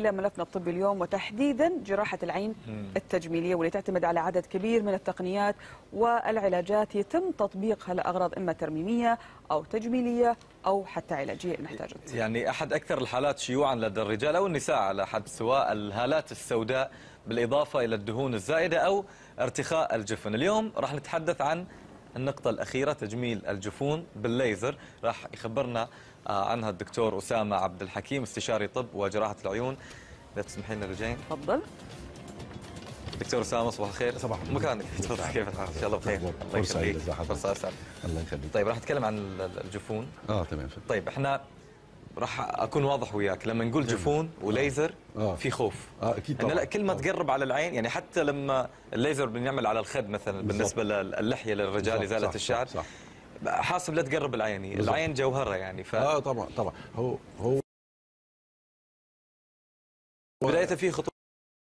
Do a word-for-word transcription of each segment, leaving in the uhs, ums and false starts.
إلى ملفنا الطبي اليوم، وتحديدا جراحة العين التجميلية، واللي تعتمد على عدد كبير من التقنيات والعلاجات يتم تطبيقها لأغراض إما ترميمية أو تجميلية أو حتى علاجية إن احتاجت. يعني أحد أكثر الحالات شيوعا لدى الرجال أو النساء على حد سواء الهالات السوداء بالإضافة إلى الدهون الزائدة أو ارتخاء الجفن. اليوم راح نتحدث عن النقطة الأخيرة، تجميل الجفون بالليزر. راح يخبرنا عنها الدكتور أسامة عبد الحكيم، استشاري طب وجراحة العيون. إذا تسمحي لنا رجعين. تفضل دكتور أسامة، صباح الخير. صباح الخير. مكانك. تفضل. كيف الحال؟ إن شاء الله بخير. الله يخليك. فرصة أسعد. الله يخليك. طيب راح نتكلم عن الجفون. اه تمام. طيب احنا راح اكون واضح وياك، لما نقول جفون وليزر آه. في خوف. اه اكيد طبعا. لا كل ما تقرب على العين، يعني حتى لما الليزر بنعمل على الخد مثلا بالنسبه للحيه للرجال ازاله الشعر، صح. حاسب لا تقرب العين، بالزبط. العين جوهره يعني ف... اه طبعا طبعا. هو هو بدايه في خطوه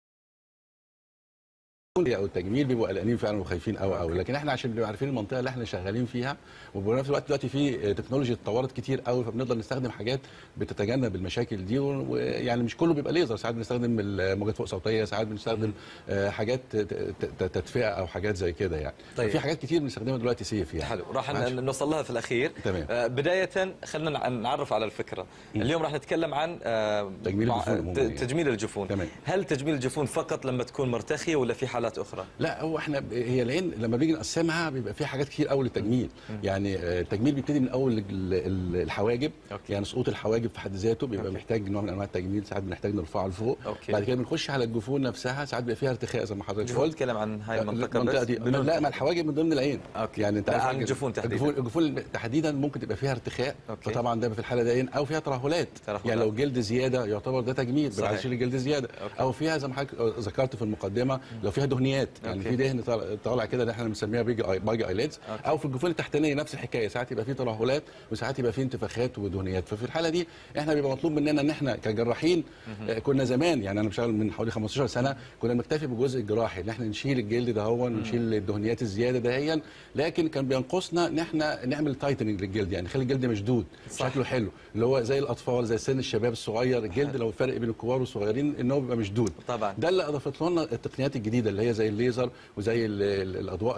او التجميل بيبقوا قلقانين فعلا وخايفين قوي قوي، لكن احنا عشان بنبقى عارفين المنطقه اللي احنا شغالين فيها، وبنفس الوقت دلوقتي في تكنولوجيا اتطورت كتير قوي، فبنقدر نستخدم حاجات بتتجنب المشاكل دي. ويعني مش كله بيبقى ليزر، ساعات بنستخدم الموجات فوق صوتيه، ساعات بنستخدم حاجات تدفئه او حاجات زي كده يعني. طيب. في حاجات كتير بنستخدمها دلوقتي سيف يعني. حلو، راح نوصل لها في الاخير. تمام. بدايه خلينا نعرف على الفكره. م. اليوم راح نتكلم عن تجميل الجفون. تجميل الجفون. تمام. هل تجميل الجفون فقط لما تكون مرتخيه ولا في حالات اخرى؟ لا، هو احنا هي العين لما بنيجي نقسمها بيبقى فيها حاجات كتير قوي للتجميل. يعني التجميل بيبتدي من اول الحواجب. أوكي. يعني سقوط الحواجب في حد ذاته بيبقى أوكي. محتاج نوع من انواع التجميل، ساعات بنحتاج نرفعه لفوق. أوكي. بعد كده بنخش على الجفون نفسها، ساعات بيبقى فيها ارتخاء زي ما حضرتك قلت. بتتكلم عن هاي المنطقه بس دي. لا، ما الحواجب من ضمن العين. أوكي. يعني انت عن الجفون تحديدا. الجفون الجفون تحديدا ممكن تبقى فيها ارتخاء. أوكي. فطبعا ده في الحاله دي، او فيها ترهلات. يعني لو جلد زياده يعتبر ده تجميل، بنشيل الجلد زياده. أوكي. او فيها زي ما حضرتك ذكرت في المقدمه لو فيها دهنيات، يعني في دهن طالع كده اللي احنا بنسميها بيجي باجي ايليدز. او في الجفون التحتانيه نفس الحكايه، ساعات يبقى فيه ترهلات وساعات يبقى فيه انتفاخات ودهنيات. ففي الحاله دي احنا بيبقى مطلوب مننا ان احنا كجراحين، آه كنا زمان، يعني انا بشتغل من حوالي خمستاشر سنه، كنا بنكتفي بالجزء الجراحي ان احنا نشيل الجلد ده هو ونشيل الدهنيات الزياده دهيا، لكن كان بينقصنا ان احنا نعمل تايتننج للجلد، يعني نخلي الجلد مشدود. صح. شكله حلو، اللي هو زي الاطفال، زي سن الشباب الصغير. الجلد لو الفرق بين الكبار والصغيرين ان هو بيبقى مشدود. طبعا ده اللي اضافت لنا التقنيات الجديده اللي هي زي الليزر وزي الاضواء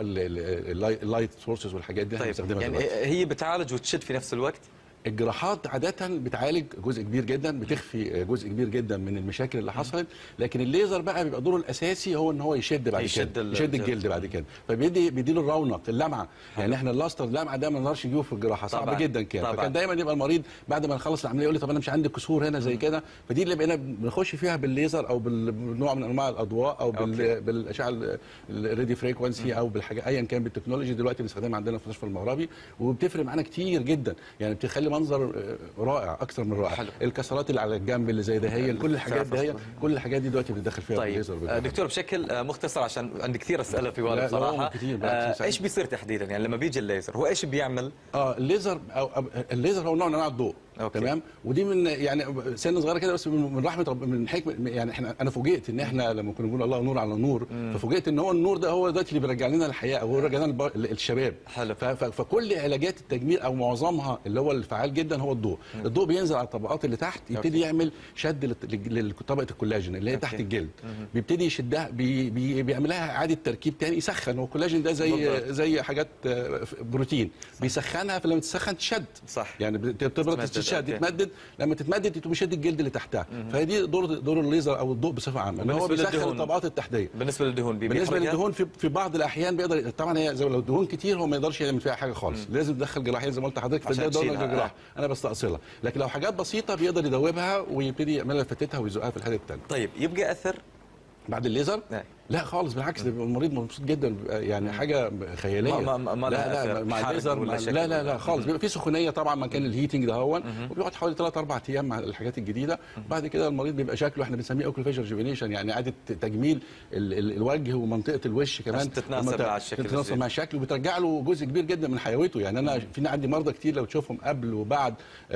اللايت سورسز والحاجات دي. طيب يعني دلوقتي. هي بتعالج وتشد في نفس الوقت؟ الجراحات عادة بتعالج جزء كبير جدا، بتخفي جزء كبير جدا من المشاكل اللي حصلت، لكن الليزر بقى بيبقى دوره الاساسي هو ان هو يشد بعد يشد كده، يشد الجلد بعد كده، فبيدي بيدي له الرونق، اللمعه. يعني احنا اللاستر اللمعه ده ما نقدرش نجيبه في الجراحه، صعب جدا كده. فكان دايما يبقى المريض بعد ما نخلص العمليه يقول لي طب انا مش عندي كسور هنا زي كده، فدي اللي بقينا بنخش فيها بالليزر او بالنوع من انواع الاضواء او بالاشعه الراديو فريكونسي او بالحاجه ايا كان بالتكنولوجي دلوقتي بنستخدمها عندنا في المستشفى المغربي، وبتفرق معانا كتير جدا. يعني بتخلي منظر رائع اكثر من رائع. حلو. الكسرات اللي على الجنب اللي زي دهيا، كل الحاجات دهيا، كل الحاجات دي دلوقتي بتدخل فيها طيب. الليزر. دكتور بشكل مختصر عشان عندي كثير اسئله في بالي بصراحه. آه ايش بيصير تحديدا يعني لما بيجي الليزر؟ هو ايش بيعمل؟ اه الليزر او الليزر هو نوع من انواع الضوء. أوكي. تمام. ودي من يعني سن صغيره كده، بس من رحمه رب من حكمه. يعني احنا انا فوجئت ان احنا لما كنا بنقول الله نور على نور، مم. ففوجئت ان هو النور ده هو دلوقتي اللي بيرجع لنا الحياه او بيرجع لنا الشباب. حلو. فكل علاجات التجميل او معظمها اللي هو الفعال جدا هو الضوء. مم. الضوء بينزل على الطبقات اللي تحت، يبتدي أوكي. يعمل شد لطبقه الكولاجين اللي هي أوكي. تحت الجلد. مم. بيبتدي يشدها، بي بي بيعملها اعاده تركيب تاني، يسخن. هو الكولاجين ده زي بالضبط. زي حاجات بروتين، صح. بيسخنها، فلما تسخن تشد. صح. يعني بتبرد تشد، تتمدد، لما تتمدد تقوم يشد الجلد اللي تحتها. فدي دور دور الليزر او الضوء بصفه عامه، ان هو بيسخن الطبقات التحتيه. بالنسبه للدهون بالنسبه للدهون في في بعض الاحيان بيقدر طبعا، هي زي لو الدهون كتير هو ما يقدرش يعمل فيها حاجه خالص. مم. لازم تدخل جراحين زي ما قلت لحضرتك، فده دور الجراح. انا بستأصلها، لكن لو حاجات بسيطه بيقدر يدوبها ويبتدي يعملها فتتها ويزقها في الحاله الثانيه. طيب يبقى اثر بعد الليزر؟ لا, لا خالص، بالعكس المريض مبسوط جدا، يعني حاجه خياليه. ما ما ما لا لا مع الليزر لا لا لا خالص. بيبقى في سخونيه طبعا مكان الهيتنج ده هون، وبيقعد حوالي ثلاث اربع ايام مع الحاجات الجديده. بعد كده المريض بيبقى شكله احنا بنسميه اوكل فيشر ريجوفينيشن، يعني اعاده تجميل ال ال الوجه ومنطقه الوش كمان تتناسب مع الشكل، تتناسب مع الشكل، وبترجع له جزء كبير جدا من حيويته. يعني انا في عندي مرضى كتير لو تشوفهم قبل وبعد،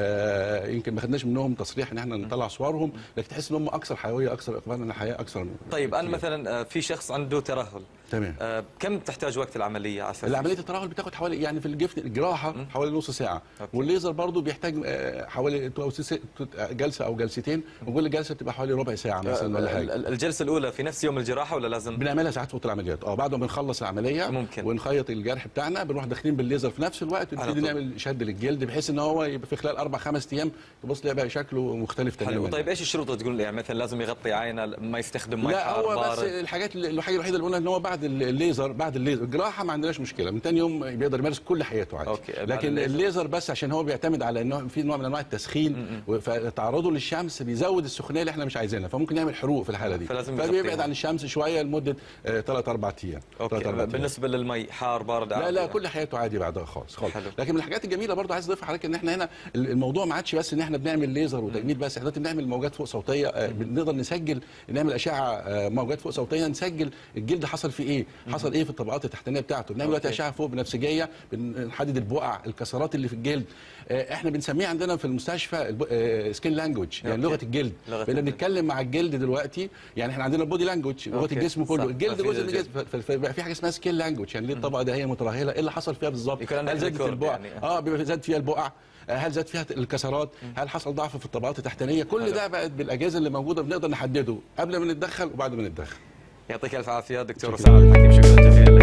آه يمكن ما خدناش منهم تصريح ان احنا نطلع صورهم، لكن تحس ان هم اكثر حيويه، اكثر اقبالا على الحياه، اكثر من طيب انا مثلا في شخص عنده ترهل، تمام. آه كم تحتاج وقت العمليه على اساس؟ العمليه الترهل بتاخد حوالي يعني في الجفن الجراحه م. حوالي نص ساعه. أوكي. والليزر برضو بيحتاج حوالي جلسه او جلستين، وكل جلسه بتبقى حوالي ربع ساعه مثلا ولا حاجه. الجلسه الاولى في نفس يوم الجراحه ولا لازم؟ بنعملها ساعات في اوضه العمليات. اه بعد ما بنخلص العمليه ممكن ونخيط الجرح بتاعنا بنروح داخلين بالليزر في نفس الوقت ونبتدي نعمل شد للجلد بحيث ان هو يبقى في خلال اربع خمس ايام تبص تلاقي بقى شكله مختلف تماما. طيب ايش الشروط اللي تقول يعني مثلا لازم يغطي عينه، ما يستخدم مي حار لا هو بارد؟ بس الحاجات الحاجه الوحيده اللي قلنا ان هو بعد الليزر بعد الليزر الجراحه ما عندناش مشكله، من ثاني يوم بيقدر يمارس كل حياته عادي. أوكي. لكن الليزر. الليزر بس عشان هو بيعتمد على انه في نوع من انواع التسخين، فتعرضه للشمس بيزود السخونيه اللي احنا مش عايزينها، فممكن يعمل حروق في الحاله دي، فبيبعد عن الشمس شويه لمده ثلاث اربع ايام. اوكي. بالنسبه للمي حار بارد لا لا كل حياته عادي بعدها خالص خالص. لكن من الحاجات الجميله برضه عايز اضيفها حضرتك ان احنا هنا الموضوع ما عادش بس ان احنا بنعمل ليزر وتجميل بس، احنا بنعمل موجات فوق صوتيه، بنقدر نسجل نعمل اشعه موجات فوق صوتيه نسجل الجلد حصل فيه ايه، حصل ايه في الطبقات التحتانيه بتاعته، بنعمل دلوقتي اشعه فوق بنفسجيه بنحدد البقع الكسرات اللي في الجلد. احنا بنسميه عندنا في المستشفى سكين لانجوج يعني لغه الجلد، بقينا بنتكلم مع الجلد دلوقتي، يعني احنا عندنا البودي لانجوج لغه الجسم كله، الجلد جزء من الجسم، فبقى في حاجه اسمها سكين لانجوج يعني ليه الطبقه ده هي مترهله، ايه اللي حصل فيها بالظبط، هل زادت البقع يعني. اه بيبقى زاد فيها البقع، هل زاد فيها الكسرات، هل حصل ضعف في الطبقات التحتانيه، كل ده بقت بالاجهزه اللي موجوده بنقدر نحدده قبل ما نتدخل وبعد ما نتدخل. يعطيك الف عافيه دكتور اسامه الحكيم، شكرا جزيلا.